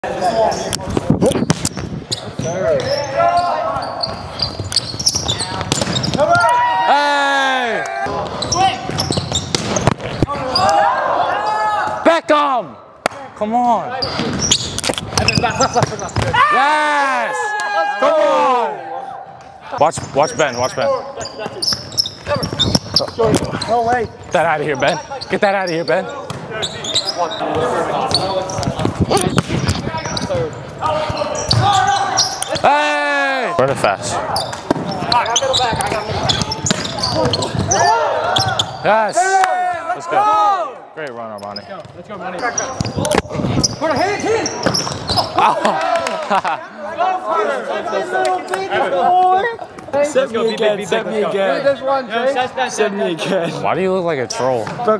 Hey! Beckham! Come on! Yes! Come on! Watch Ben, watch Ben. No way. Get that out of here, Ben. Get that out of here, Ben. Hey! Run it fast. Yes! Let's go. Great run, Armani. Let's go, Armani. Put a hand in! Set me again. Set me again. Why do you look like a troll?